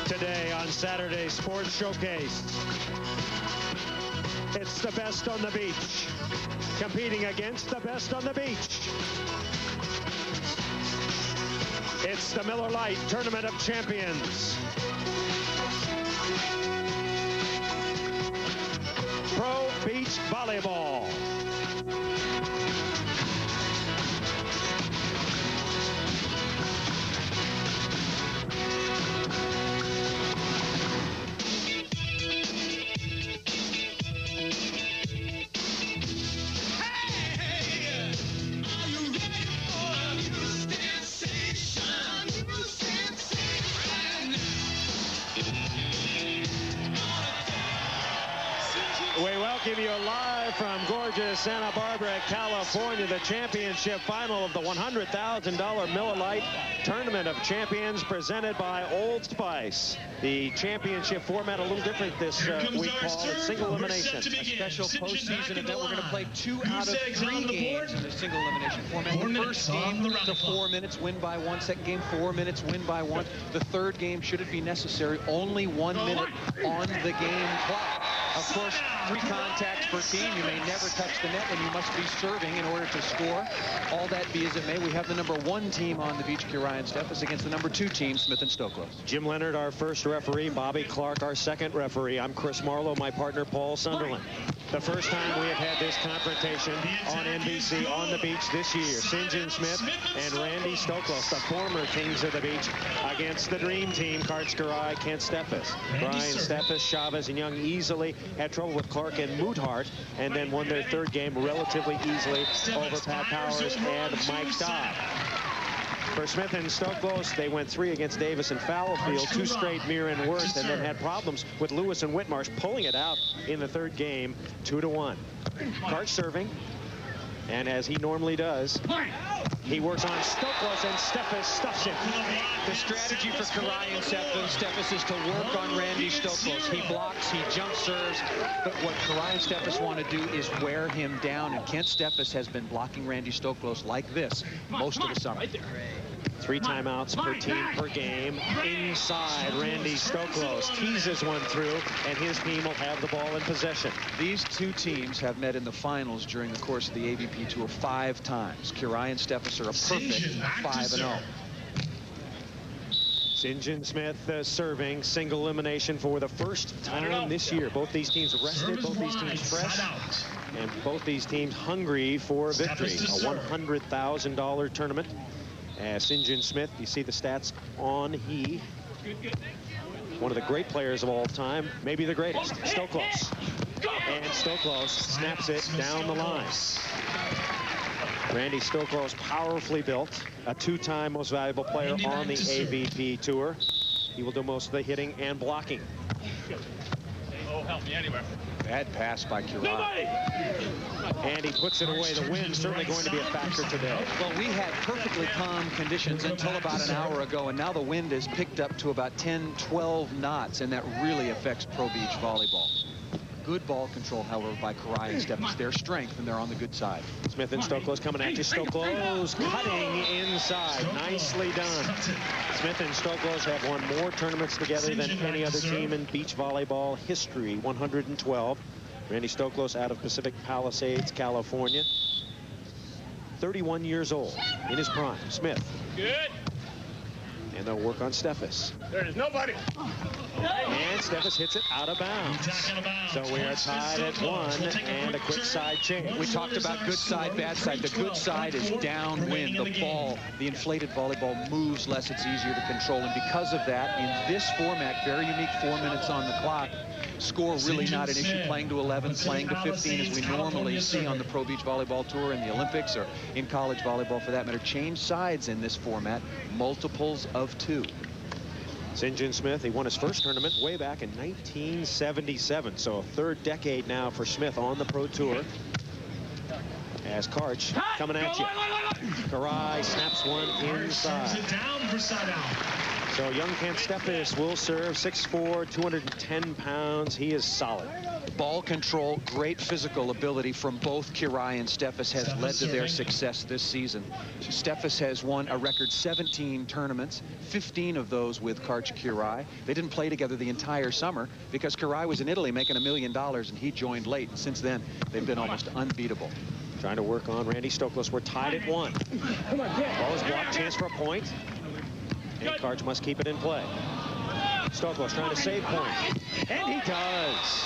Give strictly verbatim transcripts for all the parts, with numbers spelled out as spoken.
Today on Saturday Sports Showcase, it's the best on the beach, competing against the best on the beach. It's the Miller Lite Tournament of Champions. Pro Beach Volleyball. We welcome you live from gorgeous Santa Barbara, California, the championship final of the one hundred thousand dollar Miller Lite Tournament of Champions presented by Old Spice. The championship format a little different this uh, week, Paul. It's single elimination. A special postseason event. We're going to play two out of three games in the single elimination format. The first game to four minutes, win by one. Second game, four minutes, win by one. The third game, should it be necessary, only one minute on the game clock. Of course, three contacts per team. You may never touch the net, and you must be serving in order to score. All that be as it may, we have the number one team on the beach, Ryan Steffes, against the number two team, Smith and Stoklos. Jim Leonard, our first referee. Bobby Clark, our second referee. I'm Chris Marlowe, my partner, Paul Sunderland. The first time we have had this confrontation on N B C on the beach this year. St. John Smith and Randy Stoklos, the former kings of the beach, against the dream team, Karch Kiraly, Kent Steffes. Brian Steffes, Chavez, and Young easily had trouble with Clark and Muthart, and then won their third game relatively easily over Pat Powers and Mike Dodd. For Smith and Stoklos, they went three against Davis and Fallowfield, two straight Mir and Worst, and then had problems with Lewis and Whitmarsh pulling it out in the third game, two to one. Karch serving, and as he normally does, he works on Stoklos, and Steffes stuffs it. The strategy for Kiraly and Steffes is to work on Randy Stoklos. He blocks, he jump serves, but what Kiraly and Steffes want to do is wear him down, and Kent Steffes has been blocking Randy Stoklos like this most of the summer. Three timeouts per team per game. Inside, Randy Stoklos teases one through, and his team will have the ball in possession. These two teams have met in the finals during the course of the A V P Tour five times. Kiraly and Steffes are a perfect five and oh. Saint John Smith uh, serving, single elimination for the first time this year. Both these teams rested, both these teams fresh, and both these teams hungry for a victory. A one hundred thousand dollar tournament. As Saint John Smith, you see the stats on he. One of the great players of all time, maybe the greatest, Stoklos. And Stoklos snaps it down the line. Randy Stoklos, powerfully built, a two-time most valuable player on the A V P Tour. He will do most of the hitting and blocking. Oh, help me anywhere. Bad pass by Kiraly. And he puts it away. The wind certainly going to be a factor today. Well, we had perfectly calm conditions until about an hour ago, and now the wind is picked up to about ten, twelve knots, and that really affects Pro Beach volleyball. Good ball control, however, by Kiraly and Steffes. Their strength, and they're on the good side. Smith and Stoklos coming at you. Stoklos cutting inside. Nicely done. Smith and Stoklos have won more tournaments together than any other team in beach volleyball history. one hundred twelve. Randy Stoklos out of Pacific Palisades, California. thirty-one years old in his prime. Smith. Good. And they'll work on Steffes. There it is. Nobody. And Steffes hits it out of bounds. So we are tied at one and a quick side change. We talked about good side, bad side. The good side is downwind. The ball, the inflated volleyball moves less. It's easier to control. And because of that, in this format, very unique four minutes on the clock, score really not an issue. Playing to eleven, playing to fifteen, as we normally see on the Pro Beach Volleyball Tour in the Olympics or in college volleyball for that matter. Change sides in this format, multiples of two. Saint John Smith, he won his first tournament way back in nineteen seventy-seven. So a third decade now for Smith on the Pro Tour. As Karch coming at you. Kiraly snaps one inside. So young Kent Steffes will serve, six foot four, two hundred ten pounds. He is solid. Ball control, great physical ability from both Kirai and Steffes has led to their success this season. Steffes has won a record seventeen tournaments, fifteen of those with Karch Kirai. They didn't play together the entire summer because Kirai was in Italy making a million dollars and he joined late. And since then, they've been almost unbeatable. Trying to work on Randy Stoklos. We're tied at one. Ball is blocked, chance for a point. And Karch must keep it in play. Stoklos trying to save point. And he does.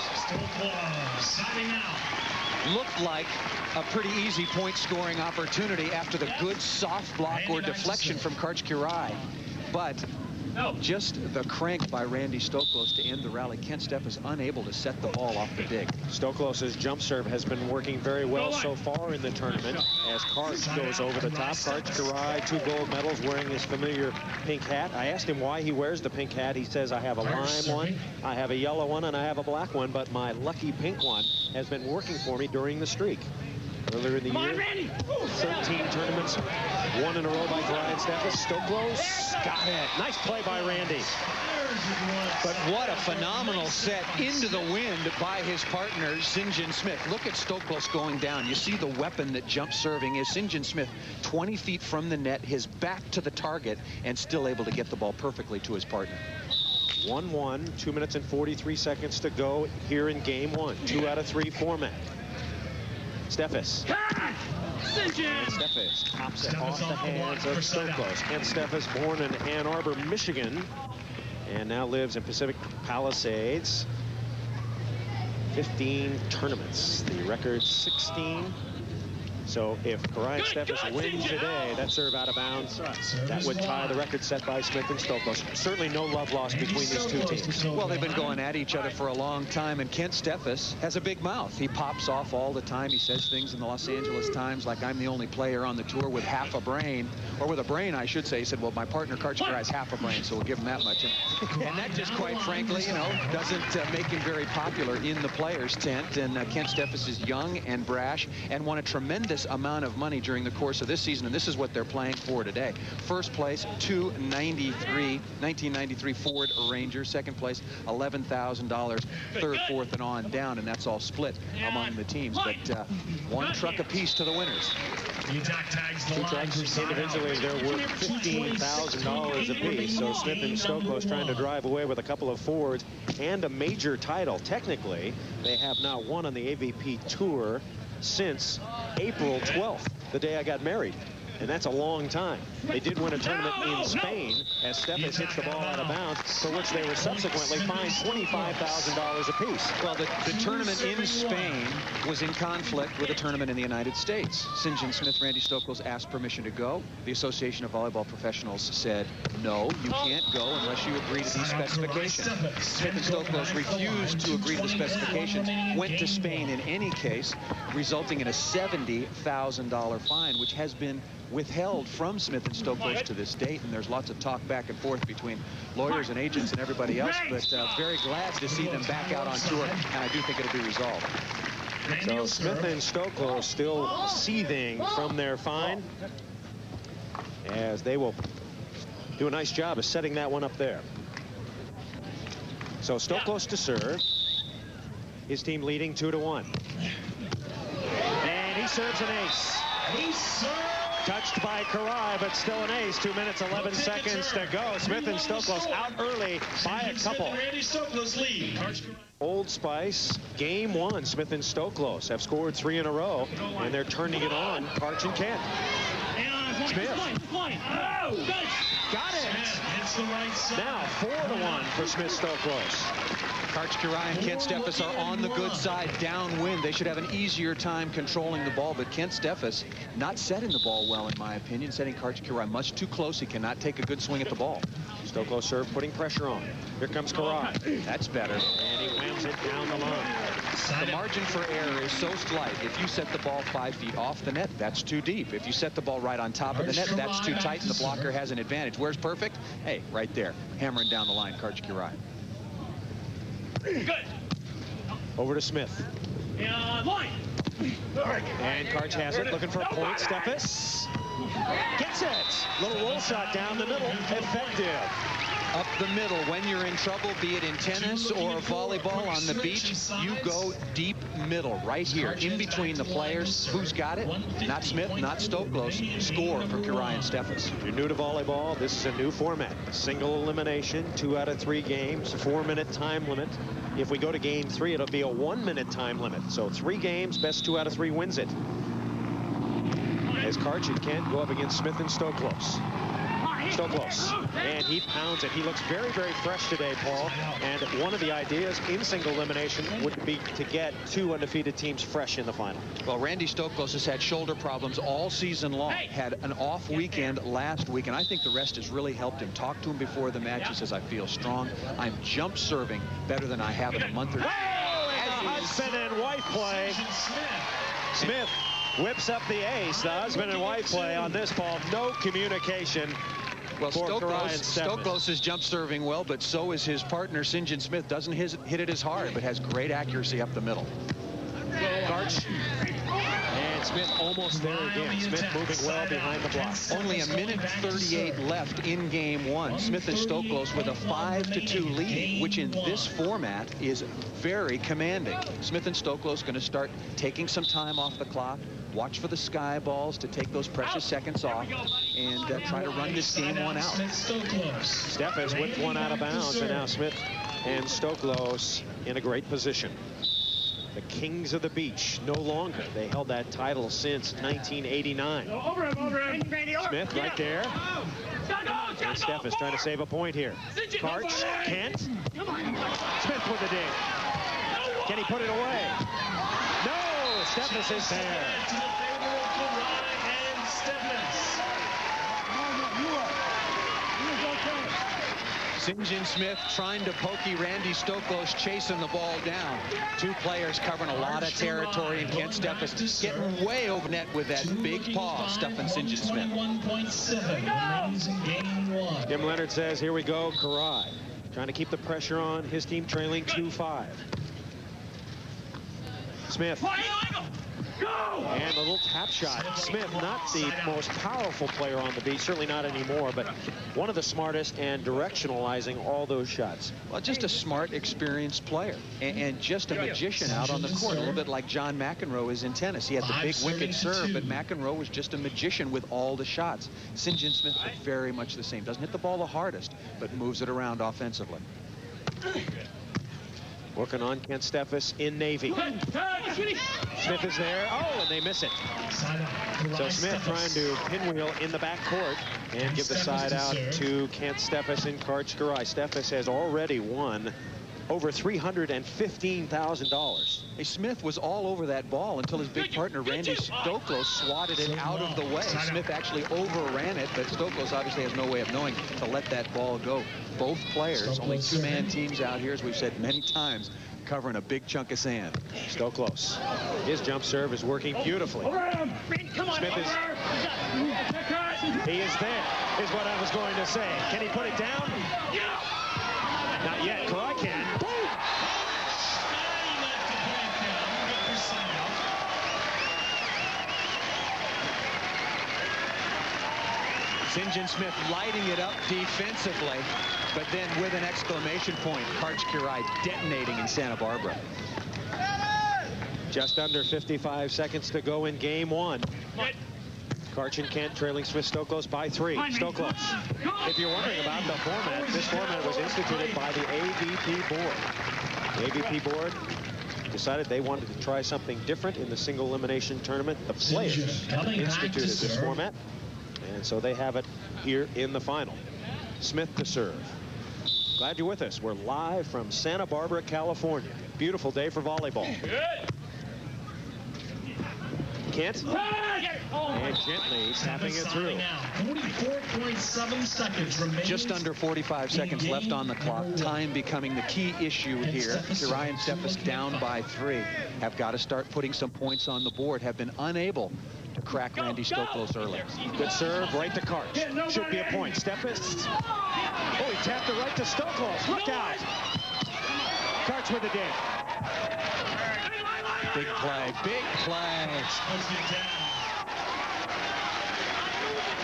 Looked like a pretty easy point scoring opportunity after the good soft block or deflection from Karch Kirai. But just the crank by Randy Stoklos to end the rally. Kent Steffes unable to set the ball off the dig. Stoklos' jump serve has been working very well so far in the tournament as Karch goes over the top. Karch Kirai, two gold medals, wearing his familiar pink hat. I asked him why he wears the pink hat. He says, I have a lime one, I have a yellow one, and I have a black one, but my lucky pink one has been working for me during the streak. Earlier in the year, thirteen tournaments, one in a row by Kirai and Steffes. Stoklos got it. Nice play by Randy. But what a phenomenal set into the wind by his partner, Sinjin Smith. Look at Stoklos going down. You see the weapon that jump serving is Sinjin Smith, twenty feet from the net, his back to the target, and still able to get the ball perfectly to his partner. one one, two minutes and forty-three seconds to go here in game one. Two out of three format. Steffes. Steffes pops it off the hands of Stoklos. Kent Steffes, born in Ann Arbor, Michigan, and now lives in Pacific Palisades. fifteen tournaments. The record sixteen. So if Kirai and Steffes win today, that serve out of bounds, that would tie the record set by Smith and Stoklos. Certainly no love lost between these two teams. Well, they've been going at each other for a long time, and Kent Steffes has a big mouth. He pops off all the time. He says things in the Los Angeles Times like, I'm the only player on the tour with half a brain, or with a brain, I should say. He said, well, my partner Karch Kirai has half a brain, so we'll give him that much. And, and that just, quite frankly, you know, doesn't uh, make him very popular in the players' tent. And uh, Kent Steffes is young and brash and won a tremendous amount of money during the course of this season, and this is what they're playing for today. First place, two ninety-three, nineteen ninety-three Ford Ranger. Second place, eleven thousand dollars. Third, fourth, and on down, and that's all split among the teams. But uh, one truck apiece to the winners. Two trucks individually, they're worth fifteen thousand dollars apiece. So Smith and Stoklos trying to drive away with a couple of Fords and a major title. Technically, they have not won on the A V P Tour since April twelfth, the day I got married. And that's a long time. They did win a tournament in Spain as Steffes hits the ball out of bounds, for which they were subsequently fined twenty-five thousand dollars apiece. Well, the, the tournament in Spain was in conflict with a tournament in the United States. Sinjin Smith, Randy Stoklos asked permission to go. The Association of Volleyball Professionals said, no, you can't go unless you agree to these specifications. Smith and Stoklos refused to agree to the specifications, went to Spain in any case, resulting in a seventy thousand dollar fine, which has been withheld from Smith and Stoklos to this date, and there's lots of talk back and forth between lawyers and agents and everybody else, but uh, very glad to see them back out on tour, and I do think it'll be resolved. So Smith and Stoklos still seething from their fine, as they will do a nice job of setting that one up there. So Stoklos to serve, his team leading two to one, and he serves an ace. Touched by Kirai, but still an ace. Two minutes, eleven seconds to go. Smith and Stoklos out early by a couple. Old Spice, game one. Smith and Stoklos have scored three in a row, and they're turning it on. Karch and Kent. Smith. Got it. Now four to one for Smith Stoklos. Karch Kirai and Kent Steffes are on the good side, downwind. They should have an easier time controlling the ball, but Kent Steffes not setting the ball well, in my opinion, setting Karch Kirai much too close. He cannot take a good swing at the ball. Stoklos serve, putting pressure on. Here comes Kirai. That's better. And he whams it down the line. The margin for error is so slight. If you set the ball five feet off the net, that's too deep. If you set the ball right on top of the net, that's too tight, and the blocker has an advantage. Where's perfect? Hey, right there. Hammering down the line, Karch Kirai. Good. Over to Smith. And line. And Karch has it, looking for a point. Steffes gets it. Little roll shot down the middle. Effective. Up the middle, when you're in trouble, be it in tennis or volleyball on the beach, you go deep middle, right here, in between the players. Who's got it? Not Smith, not Stoklos. Score for Kirayan Steffes. If you're new to volleyball, this is a new format. Single elimination, two out of three games, four-minute time limit. If we go to game three, it'll be a one-minute time limit. So three games, best two out of three wins it. As Karch and Kent go up against Smith and Stoklos. Stoklos, and he pounds it. He looks very, very fresh today, Paul. And one of the ideas in single elimination would be to get two undefeated teams fresh in the final. Well, Randy Stoklos has had shoulder problems all season long. Had an off weekend last week, and I think the rest has really helped him. Talk to him before the match. He says, I feel strong. I'm jump serving better than I have in a month or two. Oh, husband and wife play. Smith whips up the ace. The husband and wife play on this ball. No communication. Well, Stoklos, Stoklos is jump serving well, but so is his partner, St. John Smith. Doesn't his, hit it as hard, but has great accuracy up the middle. Karch. And Smith almost there again. Smith moving well behind the block. Only a minute thirty-eight left in game one. Smith and Stoklos with a five to two lead, which in this format is very commanding. Smith and Stoklos going to start taking some time off the clock. Watch for the sky balls to take those precious seconds off and uh, try to run this game one out. Steffes whipped one out of bounds, and now Smith and Stoklos in a great position. The Kings of the Beach no longer. They held that title since nineteen eighty-nine. Smith right there. And Steffes trying to save a point here. Karch, Kent. Smith with the dig. Can he put it away? No! Steffes is there. St. John Smith trying to pokey Randy Stoklos, chasing the ball down. Two players covering a lot of territory, and Kent Steffes getting way over net with that big paw, stuffing St. John Smith. Tim Leonard says, here we go, Kirai. Trying to keep the pressure on his team, trailing two five. Smith. And a little tap shot. Smith, not the most powerful player on the beach, certainly not anymore, but one of the smartest and directionalizing all those shots. Well, just a smart, experienced player, and, and just a magician out on the court, a little bit like John McEnroe is in tennis. He had the big wicked serve, but McEnroe was just a magician with all the shots. St. John Smith very much the same. Doesn't hit the ball the hardest, but moves it around offensively. Working on Kent Steffes in Navy. Smith is there. Oh, and they miss it. So Smith trying to pinwheel in the backcourt and give the side out to Kent Steffes and Karch Kiraly. Steffes has already won over three hundred fifteen thousand dollars. Hey, Smith was all over that ball until his big partner, Randy Stoklos, swatted it out of the way. Smith actually overran it, but Stoklos obviously has no way of knowing to let that ball go. Both players, only two-man teams out here, as we've said many times, covering a big chunk of sand. Stoklos, his jump serve is working beautifully. Smith is, he is there, is what I was going to say. Can he put it down? Not yet. Kiraly can. St. John Smith lighting it up defensively, but then with an exclamation point, Karch Kiraly detonating in Santa Barbara. Just under fifty-five seconds to go in game one. Karch and Kent trailing Smith Stoklos by three. Stoklos. If you're wondering about the format, this format was instituted by the A V P board. The A V P board decided they wanted to try something different in the single elimination tournament. The players instituted this format, and so they have it here in the final. Smith to serve. Glad you're with us. We're live from Santa Barbara, California. Beautiful day for volleyball. Kent, and gently tapping it through. forty-four point seven seconds remaining. Just under forty-five seconds left on the clock. Time becoming the key issue here. Kirayan Steffes down by three. Have got to start putting some points on the board. Have been unable to crack Randy Stoklos early. Good serve right to Karch. Should be a point. Steffes. Oh, he tapped it right to Stoklos. Look out. Karch with a dig. Big play, big play.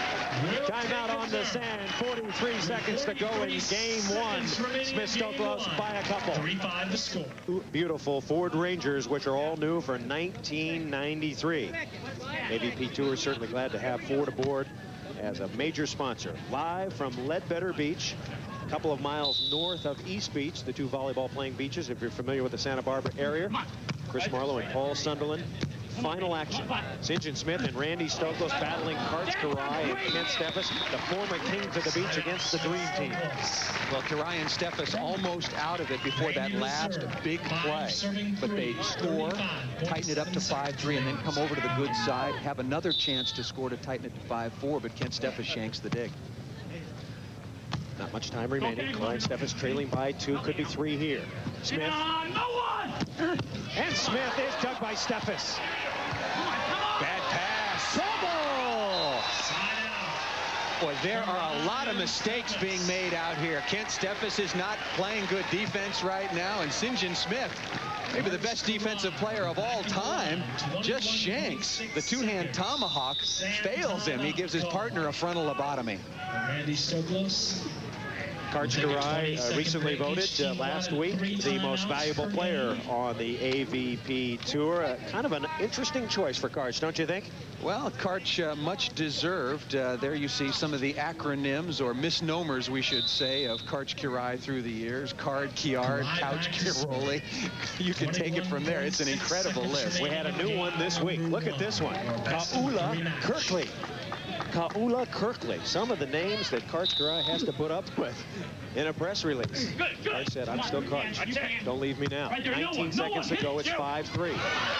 Timeout on the sand. forty-three seconds to go in game one. Smith Stokos by a couple. three five the score. Beautiful Ford Rangers, which are all new for nineteen ninety-three. A V P Tour is certainly glad to have Ford aboard as a major sponsor. Live from Ledbetter Beach, a couple of miles north of East Beach, the two volleyball playing beaches, if you're familiar with the Santa Barbara area. Chris Marlowe and Paul Sunderland. Final action. St. John Smith and Randy Stokos battling Karch Kiraly and Kent Steffes, the former kings of the beach, against the dream team. Well, Kiraly and Steffes almost out of it before that last big play. But they score, tighten it up to five three, and then come over to the good side, have another chance to score to tighten it to five four, but Kent Steffes shanks the dig. Not much time remaining. Kiraly Steffes trailing by two, could be three here. Smith. And Smith is dug by Steffes. Bad pass. Trouble! Boy, there are a lot of mistakes being made out here. Kent Steffes is not playing good defense right now, and St. John Smith, maybe the best defensive player of all time, just shanks. The two-hand tomahawk fails him. He gives his partner a frontal lobotomy. Randy Stokos. Karch Kiraly uh, recently voted uh, last week the most valuable player on the A V P Tour. Uh, kind of an interesting choice for Karch, don't you think? Well, Karch uh, much deserved. Uh, there you see some of the acronyms or misnomers, we should say, of Karch Kiraly through the years. Card, Kiard, Couch, Kiroli. You can take it from there. It's an incredible list. We had a new one this week. Look at this one. Kaula Kirkley. Kaula Kirkley. Some of the names that Karch Kiraly has to put up with in a press release. Karch said, I'm still Karch. Don't leave me now. nineteen seconds to go. It's five three.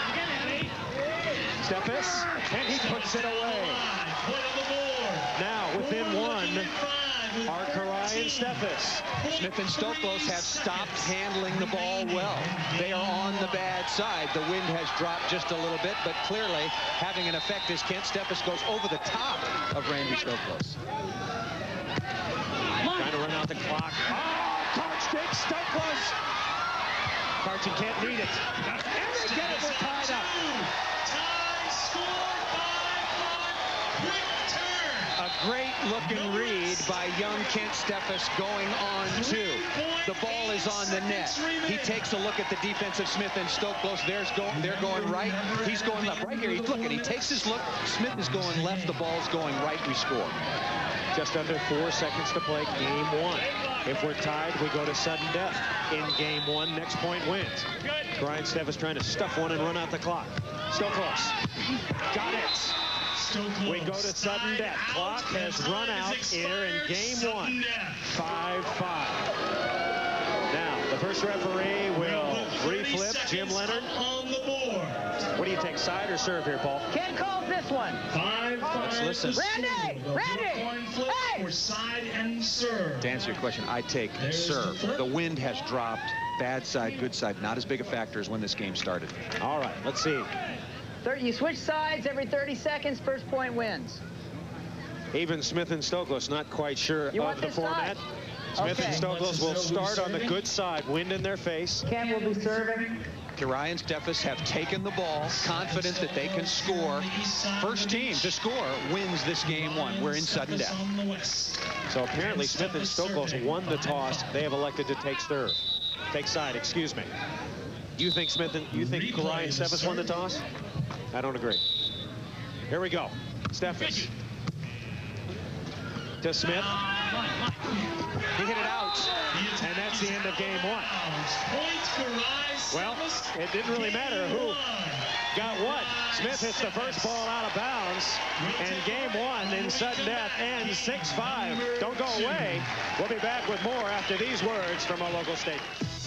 Steffes, and he puts it away. Now, within one are Kiraly and Steffes. Smith and Stokos have stopped handling the ball well. They are on the bad side. The wind has dropped just a little bit, but clearly having an effect as Kent Steffes goes over the top of Randy Stokos. Trying to run out the clock. Oh, Karch takes Stokos. Karch and Kent need it. And they get it. We're tied up. A great looking read by young Kent Steffes going on two. The ball is on the net. He takes a look at the defense of Smith and Stokos. There's go they're going right. He's going left. Right here. He's looking. He takes his look. Smith is going left. The ball's going right. We score. Just under four seconds to play game one. If we're tied, we go to sudden death in game one. Next point wins. Brian Steffes trying to stuff one and run out the clock. Stokos got it. We go to sudden death. Clock has run out here in game one. five five. Now, the first referee will reflip. Jim Leonard. What do you take, side or serve here, Paul? Can't call this one. Five, Let's listen. Randy! Randy! Hey! For side and serve. To answer your question, I take serve. The wind has dropped. Bad side, good side. Not as big a factor as when this game started. All right, let's see. You switch sides every thirty seconds. First point wins. Even Smith and Stokos not quite sure You of want the this format. side? Smith Okay. and Stokos will start on the good side. Wind in their face. Ken will be serving. Kiraly and Steffes have taken the ball, confident that they can score. First team to score wins this game one. We're in sudden death. So apparently Smith and Stokos won the toss. They have elected to take serve. Take side, excuse me. You think Smith and you think Kiraly and Steffes won the toss? I don't agree. Here we go. Steffes. To Smith. He hit it out. And that's the end of game one. Well, it didn't really matter who got what. Smith hits the first ball out of bounds. And game one in sudden death ends six five. Don't go away. We'll be back with more after these words from our local station.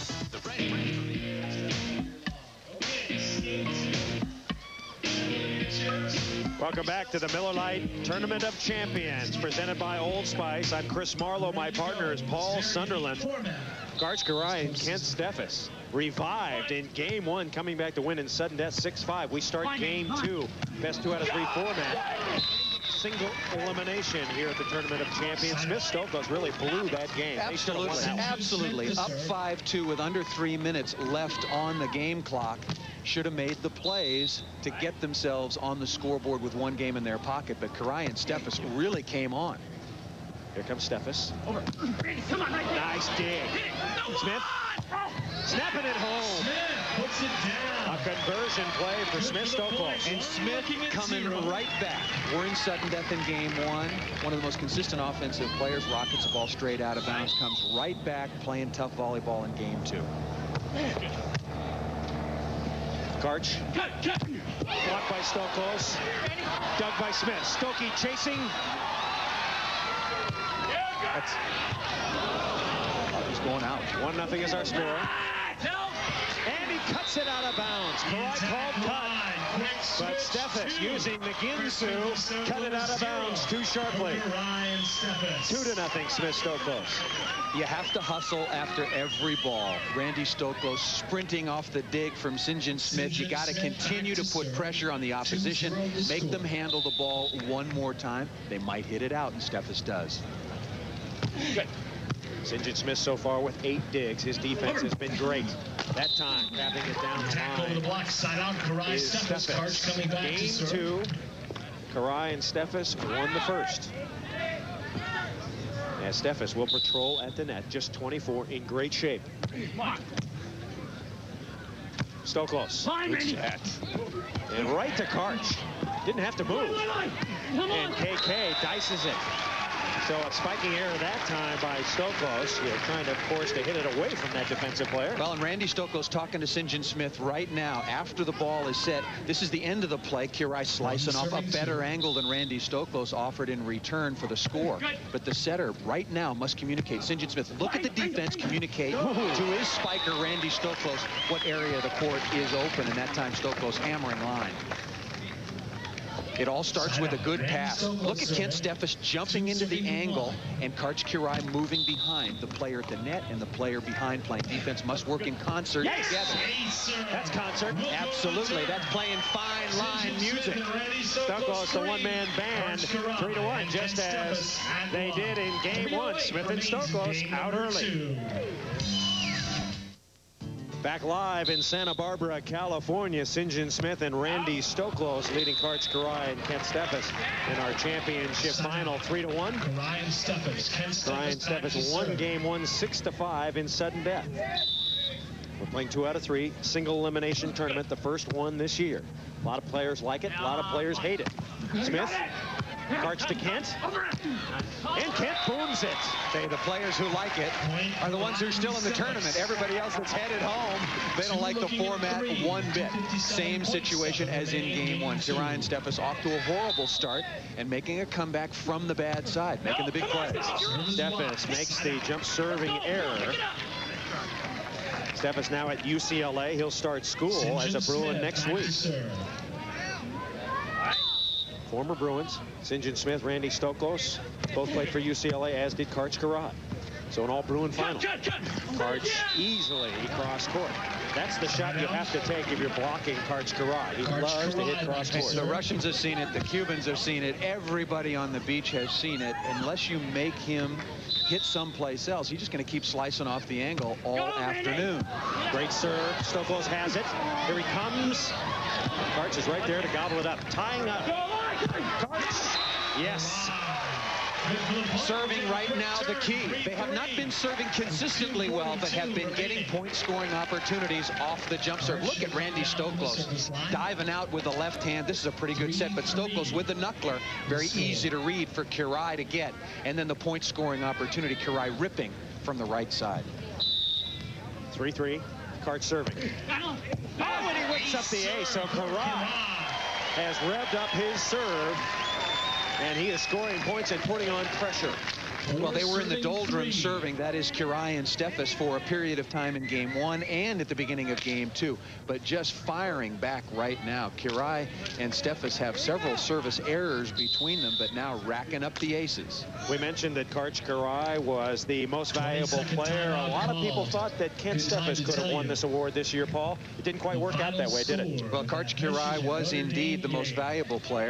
Welcome back to the Miller Lite Tournament of Champions, presented by Old Spice. I'm Chris Marlowe. My partner is Paul Sunderland. Karch Kiraly and Kent Steffes revived in game one, coming back to win in sudden death six five. We start game two. Best two out of three format. single elimination here at the Tournament of Champions. Smith Stokos really blew that game. Absolutely, absolutely. Up five two with under three minutes left on the game clock. Should have made the plays to get themselves on the scoreboard with one game in their pocket, but Kirai and Steffes really came on. Here comes Steffes. Over. Come on, right there. Nice dig. No, Smith snapping it home. Smith puts it down. A conversion play for Smith Stokos. And Smith coming right back. We're in sudden death in game one. One of the most consistent offensive players. Rockets a ball straight out of bounds. Comes right back playing tough volleyball in game two. Karch. Blocked by Stokos. Dug by Smith. Stokey chasing. That's he's going out. One nothing is our score. And he cuts it out of bounds. Kirai called cut. But Steffes using the Ginsu cut it out of bounds too sharply. Two to nothing Smith Stokos. You have to hustle after every ball. Randy Stokos sprinting off the dig from Sinjin Smith. You got to continue to put pressure on the opposition. Make them handle the ball one more time. They might hit it out, and Steffes does. Good. Sinjin Smith so far with eight digs. His defense has been great. That time, tapping it down the Tackle line over the block, side out. Kirai, is Steffes, Steffes. Karch coming back Game to serve. two, Kirai and Steffes won the first. As Steffes will patrol at the net, just twenty-four, in great shape. Stokos. Good set. And right to Karch. Didn't have to move. And K K dices it. So a spiking error that time by Stokos. You're trying, to, of course, to hit it away from that defensive player. Well, and Randy Stokos talking to Sinjin Smith right now after the ball is set. This is the end of the play. Kirai slicing off a better angle than Randy Stokos offered in return for the score. But the setter right now must communicate. Sinjin Smith, look at the defense, communicate to his spiker, Randy Stokos, what area of the court is open. And that time Stokos hammering line. It all starts with a good pass. Look at Kent Steffes jumping into the angle and Karch Kirai moving behind. The player at the net and the player behind playing defense must work in concert Yes! together. That's concert. Absolutely. That's playing fine line music. Stokos, the one-man band, three to one, just as they did in game one. Smith and Stokos out early. Back live in Santa Barbara, California, Sinjin Smith and Randy Stokos leading Karch Kirai and Kent Steffes in our championship final, three to one. Kirai and Steffes. Kent Kirai and Steffes won game one, six to five in sudden death. We're playing two out of three, single elimination tournament, the first one this year. A lot of players like it, a lot of players hate it. Smith, Karch to Kent, and Kent booms it. They, the players who like it are the ones who are still in the tournament. Everybody else that's headed home, they don't like the format one bit. Same situation as in game one. Kirai and Steffes off to a horrible start and making a comeback from the bad side, making the big plays. Steffes makes the jump serving error. Steffes now at U C L A. He'll start school as a Bruin next week. Former Bruins, Sinjin Smith, Randy Stokos, both played for U C L A, as did Karch Kirai. So an all-Bruin final. Karch easily cross court. That's the shot you have to take if you're blocking Karch Kirai. He loves to hit cross court. The Russians have seen it, the Cubans have seen it, everybody on the beach has seen it. Unless you make him hit someplace else, he's just going to keep slicing off the angle all afternoon. Great serve. Stokos has it. Here he comes. Karch is right there to gobble it up. Tying up. Karch. Yes. Serving right now the key. They have not been serving consistently well, but have been getting point scoring opportunities off the jump serve. Look at Randy Stokos diving out with the left hand. This is a pretty good set, but Stokos with the knuckler, very easy to read for Kirai to get. And then the point scoring opportunity, Kirai ripping from the right side. three three. Karch serving. Oh, and he whips up the ace. So Kirai has revved up his serve. And he is scoring points and putting on pressure. Well, they were in the doldrums serving, that is Kirai and Steffes, for a period of time in game one and at the beginning of game two. But just firing back right now. Kirai and Steffes have several service errors between them, but now racking up the aces. We mentioned that Karch Kirai was the most valuable player. A lot of people thought that Kent Steffes could have won this award this year, Paul. It didn't quite work out that way, did it? Well, Karch Kirai was indeed the most valuable player.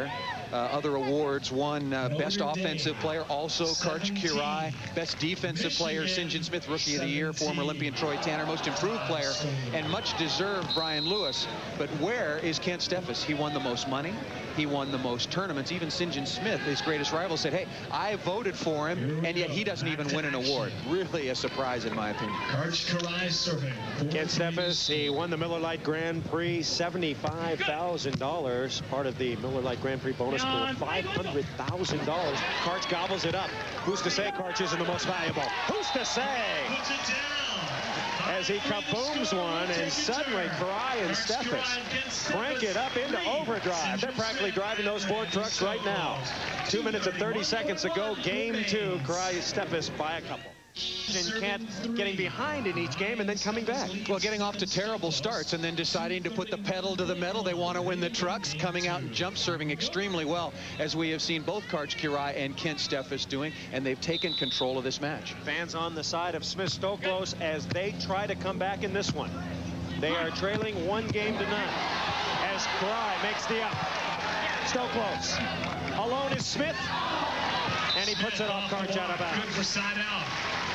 uh, other awards. One uh, best offensive player, also Karch Kiraly. Best defensive player, St. John Smith, Rookie of the Year. Former Olympian Troy Tanner, most improved player, and much deserved Brian Lewis. But where is Kent Steffes? He won the most money. He won the most tournaments. Even St. John Smith, his greatest rival, said, hey, I voted for him, and yet he doesn't even win an award. Really a surprise, in my opinion. Karch Kiraly serving. Kent Steffes, he won the Miller Lite Grand Prix, seventy-five thousand dollars. Part of the Miller Lite Grand Prix bonus pool, five hundred thousand dollars. Karch gobbles it up. Who's to say Karch isn't the most valuable? Who's to say? Puts it down. As he kabooms one, and suddenly Kiraly and Steffes crank it up into overdrive. They're practically driving those Ford trucks right now. Two minutes and thirty seconds to go. Game two. Kiraly and Steffes by a couple. And Kent getting behind in each game and then coming back. Well, getting off to terrible starts and then deciding to put the pedal to the metal. They want to win the trucks, coming out and jump serving extremely well, as we have seen both Karch Kiraly and Kent Steffes doing, and they've taken control of this match. Fans on the side of Smith Stoklos as they try to come back in this one. They are trailing one game to none as Kiraly makes the up. Stoklos alone is Smith, and he puts it off Karch out of bounds. Good for side out.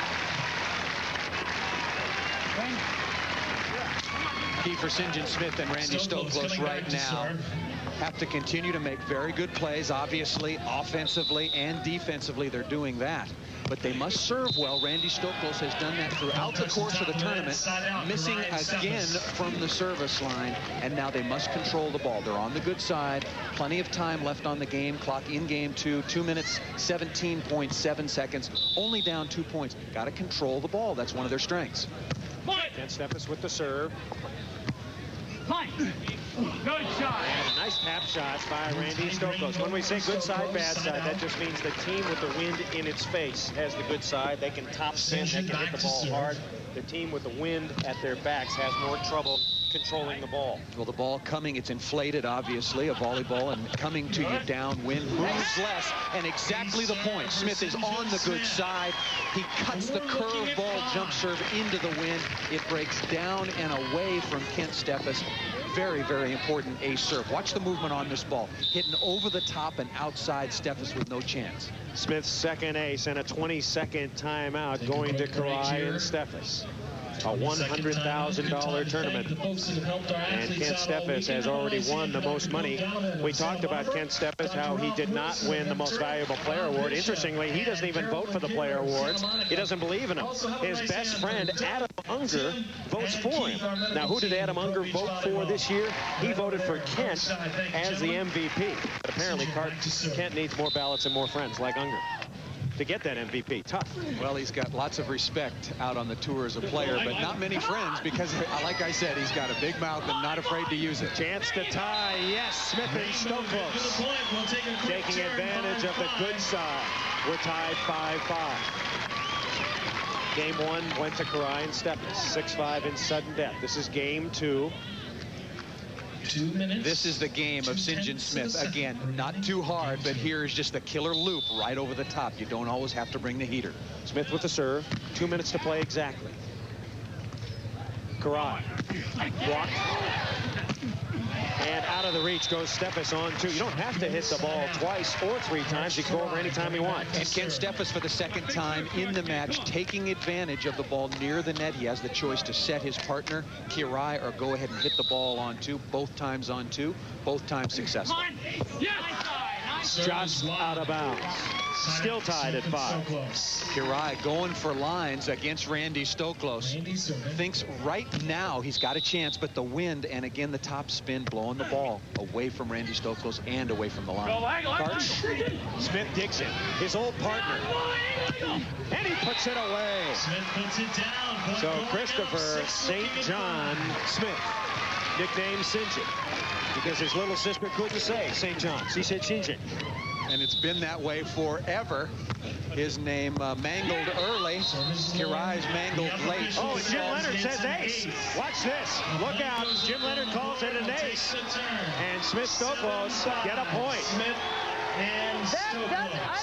Key for St. John Smith and Randy Stoklos right now have to continue to make very good plays. Obviously, offensively and defensively, they're doing that. But they must serve well. Randy Stoklos has done that throughout the course of the tournament, missing again from the service line, and now they must control the ball. They're on the good side. Plenty of time left on the game clock in game two. Two minutes, seventeen point seven seconds. Only down two points. Got to control the ball. That's one of their strengths. Kent Steffes with the serve. Fine. Good shot. And a nice tap shot by Randy Stoklos. When we say good side, bad side, that just means the team with the wind in its face has the good side. They can top spin, they can hit the ball hard. The team with the wind at their backs has more trouble controlling the ball. Well, the ball coming, it's inflated, obviously, a volleyball, and coming to you downwind, moves less, and exactly the point. Smith is on the good side. He cuts the curveball jump serve into the wind. It breaks down and away from Kent Steffes. Very, very important ace serve. Watch the movement on this ball. Hitting over the top and outside Steffes with no chance. Smith's second ace and a twenty-second timeout going to Kiraly and Steffes. A one hundred thousand dollar tournament. And Kent Steffes has already won the most money. We talked about Kent Steffes, how he did not win the most valuable player award. Interestingly, he doesn't even vote for the player awards. He doesn't believe in them. His best friend, Adam Unger, votes for him. Now, who did Adam Unger vote for this year? He voted for Kent as the M V P. But apparently, Kent needs more ballots and more friends like Unger to get that M V P. Tough. Well, he's got lots of respect out on the tour as a player, but not many friends because, like I said, he's got a big mouth and not afraid to use it. Chance to tie. Yes, Smith and Stoklos taking advantage of the good side. We're tied five five. Game one went to Kiraly and Steffes. six five in sudden death. This is game two. Two minutes. This is the game of St. John Smith. Again, not too hard, but here is just the killer loop right over the top. You don't always have to bring the heater. Smith with the serve. Two minutes to play exactly. Kiraly. Blocked. And out of the reach goes Steffes on two. You don't have to hit the ball twice or three times. You can go over anytime you want. And Kent Steffes, for the second time in the match, taking advantage of the ball near the net. He has the choice to set his partner, Kiraly, or go ahead and hit the ball on two. Both times on two, both times successful. Just out of bounds. Still tied at five. Kiraly going for lines against Randy Stoklos. Thinks right now he's got a chance, but the wind and again the top spin blowing the ball away from Randy Stoklos and away from the line. Karch. Smith digs it. His old partner. And he puts it away. Smith puts it down. So Christopher Saint John Smith, nicknamed Sinjin, because his little sister couldn't say Saint John's. He said Shinjin. And it's been that way forever. His name uh, mangled early. Kiraly's mangled late. Oh, Jim Leonard says ace. Watch this. Look out. Jim Leonard calls it an ace. And Smith Stoklos get a point. Smith and That doesn't, I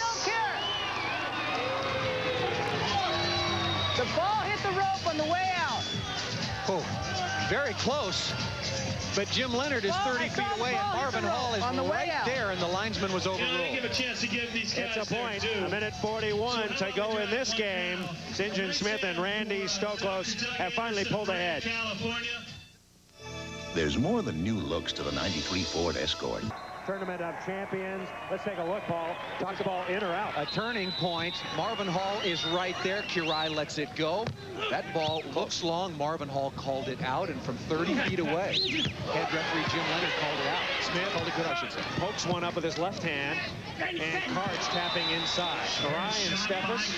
don't care. The ball hit the rope on the way out. Oh, very close. But Jim Leonard is thirty feet away, and Marvin Hall is on the way right out. there, and the linesman was overruled. Give a chance to give these guys It's a point. their A minute forty-one to go in this game. St. John Smith and Randy Stoklos have finally pulled ahead. California. There's more than new looks to the ninety-three Ford Escort. Tournament of Champions. Let's take a look, Paul. Talk the ball in or out. A turning point. Marvin Hall is right there. Kirai lets it go. That ball looks long. Marvin Hall called it out, and from thirty feet away, head referee Jim Leonard called it out. Smith called it good, I should say. Pokes one up with his left hand, and Karch tapping inside. Kirai and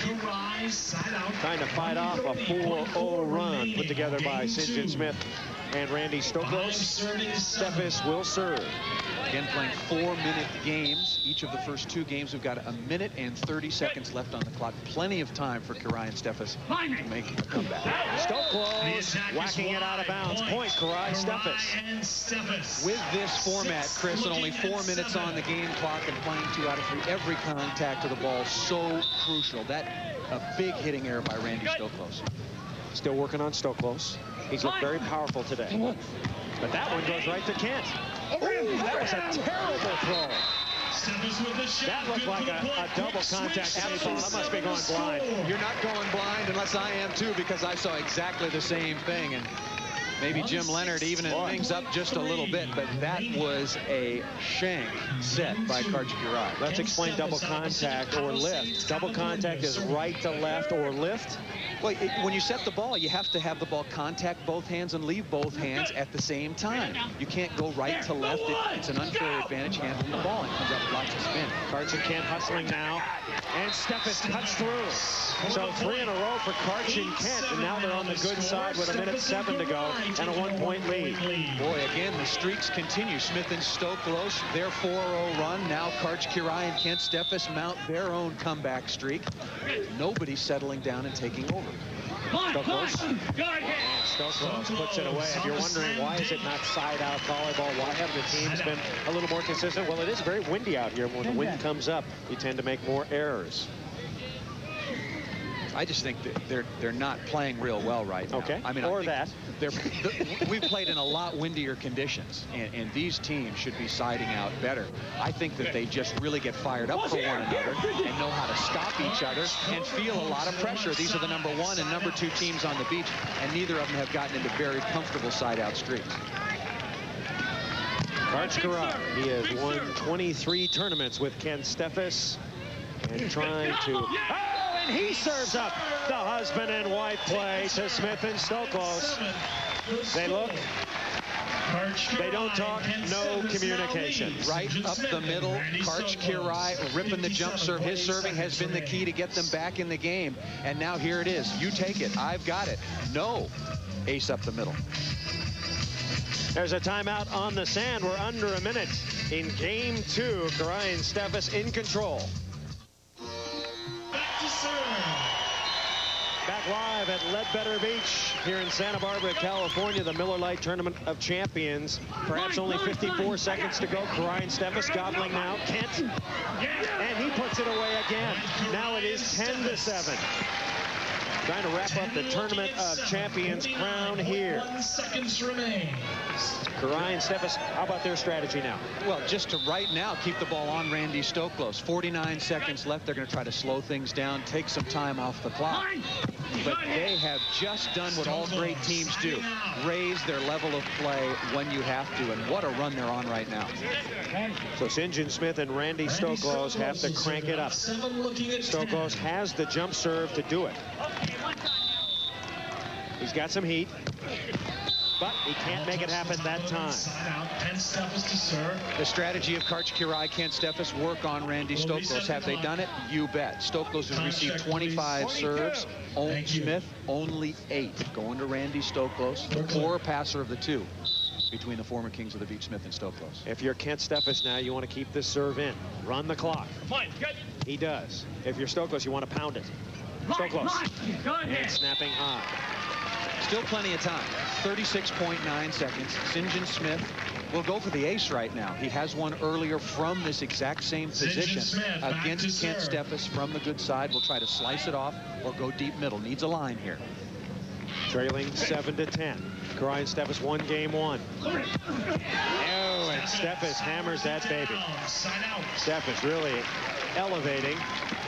Steffes trying to fight off a four oh run put together by Saint John Smith and Randy Stoklos. Steffes will serve. Again, playing four-minute games. Each of the first two games, we've got a minute and thirty seconds left on the clock. Plenty of time for Kirai and Steffes to make a comeback. Stoklos whacking it out of bounds. Point, Kirai, Steffes. With this format, Chris, and only four minutes on the game clock and playing two out of three, every contact of the ball so crucial. That a big hitting error by Randy Stoklos. Still working on Stoklos. He's looked very powerful today. But that one goes right to Kent. Ooh, that was a terrible throw. That looked like a, a double contact. Absolutely. That must be going blind. You're not going blind unless I am too, because I saw exactly the same thing. And maybe Jim Leonard evening things up just a little bit, but that was a shank set by Karch Kirai. Let's explain double contact or lift. Double contact is right to left or lift. Well, it, when you set the ball, you have to have the ball contact both hands and leave both hands at the same time. You can't go right to left. It, it's an unfair advantage handling the ball, and comes up with lots of spin. Karch and Kent hustling now, and Steffes cuts through. So three in a row for Karch and Kent, and now they're on the good side with a minute seven to go and a one-point lead. Boy, again, the streaks continue. Smith and Stoklos, their four oh run. Now Karch Kirai and Kent Steffes mount their own comeback streak. Nobody's settling down and taking over. Stoklos. And Stoklos puts it away. If you're wondering why is it not side-out volleyball, why have the teams been a little more consistent? Well, it is very windy out here. When the wind comes up, you tend to make more errors. I just think that they're they're not playing real well right now. Okay. I mean, or I that. They're, they're, we've played in a lot windier conditions, and, and these teams should be siding out better. I think that they just really get fired up for one another and know how to stop each other and feel a lot of pressure. These are the number one and number two teams on the beach, and neither of them have gotten into very comfortable side-out streaks. Karch Kirai, he has won twenty-three tournaments with Kent Steffes, and trying to... Oh, and he serves up the husband and wife play to Smith and Stoklos. They look, they don't talk, no communication. Right up the middle, Karch Kirai ripping the jump serve. His serving has been the key to get them back in the game. And now here it is. You take it. I've got it. No. Ace up the middle. There's a timeout on the sand. We're under a minute in game two. Kirai and Steffes in control. Back live at Ledbetter Beach here in Santa Barbara, California, the Miller Lite Tournament of Champions. Perhaps only fifty-four seconds to go. Kirai and Steffes gobbling now. Kent, and he puts it away again. Now it is ten to seven. Trying to wrap up the Tournament of Champions crown here. Seconds remain. Kirai and Steffes, how about their strategy now? Well, just to right now keep the ball on Randy Stoklos. forty-nine seconds left. They're going to try to slow things down, take some time off the clock. But they have just done what all great teams do. Raise their level of play when you have to. And what a run they're on right now. So Saint John Smith and Randy Stoklos have to crank it up. Stoklos has the jump serve to do it. He's got some heat, but he can't make it happen that time. The strategy of Karch Kirai, Kent Steffes work on Randy Stoklos. Have they done it? You bet. Stoklos has received twenty-five serves. Owen Smith, only eight. Going to Randy Stoklos, the poor passer of the two between the former kings of the beach, Smith and Stoklos. If you're Kent Steffes now, you want to keep this serve in. Run the clock. He does. If you're Stoklos, you want to pound it. Stoklos. And snapping high. Still plenty of time. thirty-six point nine seconds. Saint John Smith will go for the ace right now. He has one earlier from this exact same position against Kent Steffes from the good side. Will try to slice it off or go deep middle. Needs a line here. trailing seven to ten. Karai and Steffes won game one. Oh, and Steffes hammers that baby. Steffes really elevating.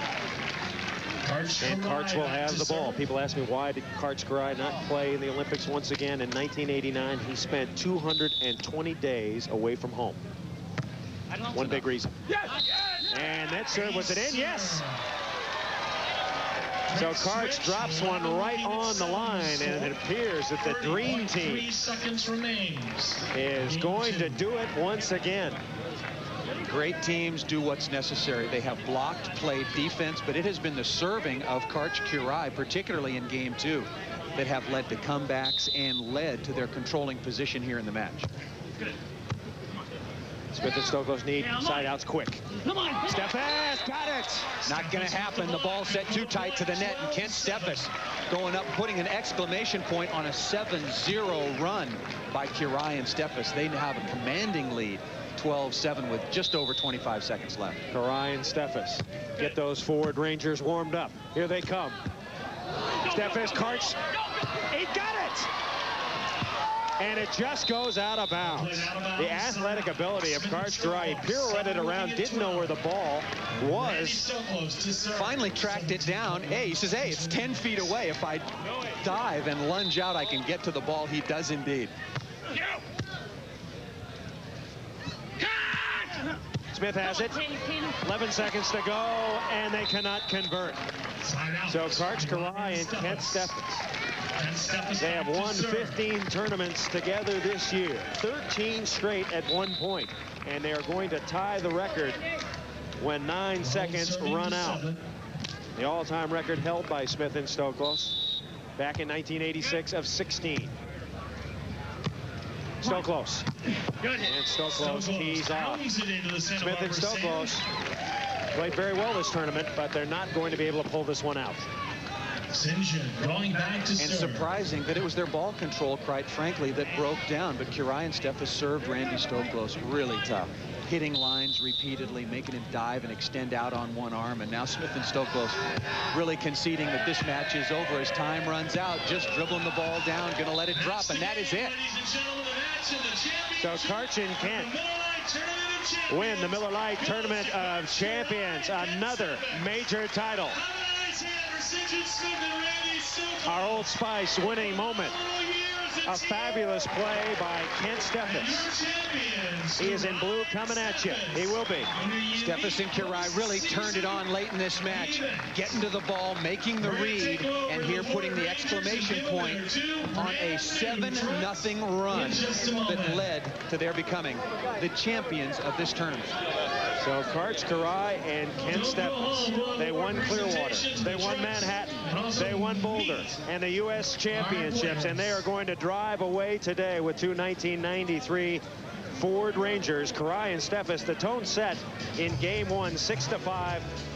And Karch will have the ball. People ask me, why did Karch Kiraly not play in the Olympics once again? In nineteen eighty-nine, he spent two hundred twenty days away from home. One big reason. And that serve, was it in? Yes. So Karch drops one right on the line, and it appears that the Dream Team is going to do it once again. Great teams do what's necessary. They have blocked, played defense, but it has been the serving of Karch Kiraly, particularly in game two, that have led to comebacks and led to their controlling position here in the match. Smith and Stoklos need side outs quick. Steffes got it. Not going to happen. The ball set too tight to the net, and Kent Steffes going up, putting an exclamation point on a seven zero run by Kiraly and Steffes. They have a commanding lead, twelve seven, with just over twenty-five seconds left. Kiraly and Steffes get those Ford Rangers warmed up. Here they come. Steffes, Karch, he got it. And it just goes out of bounds. The athletic ability of Karch Kiraly, pirouetted around, didn't know where the ball was. Finally tracked it down. Hey, he says, hey, it's ten feet away. If I dive and lunge out, I can get to the ball. He does indeed. Smith has it. eleven seconds to go, and they cannot convert. So Karch Kiraly and Kent Steffes, they have won fifteen tournaments together this year, thirteen straight at one point, and they are going to tie the record when nine seconds run out. The all-time record held by Smith and Stoklos back in nineteen eighty-six of sixteen. Stoklos. And Stoklos tees off. Smith and Stoklos played very well this tournament, but they're not going to be able to pull this one out. Going back to and serve. Surprising that it was their ball control, quite frankly, that broke down. But Kiraly and Steffes served Randy Stoklos really tough, hitting lines repeatedly, making him dive and extend out on one arm. And now Smith and Stoklos really conceding that this match is over as time runs out, just dribbling the ball down, gonna let it drop, and that is it. So Karch and Kent win the Miller Lite Tournament of Champions, another major title. Our Old Spice winning moment. A fabulous play by Kent Steffes. He is in blue coming at you. He will be. Steffes and Kiraly really turned it on late in this match, getting to the ball, making the read, and here putting the exclamation point on a seven nothing run that led to their becoming the champions of this tournament. So Karch Kiraly and Kent Steffes, they won Clearwater, they won Manhattan, they won Boulder, and the U S Championships, and they are going to drive away today with two nineteen ninety-three Ford Rangers. Kiraly and Steffes, the tone set in game one, six to five.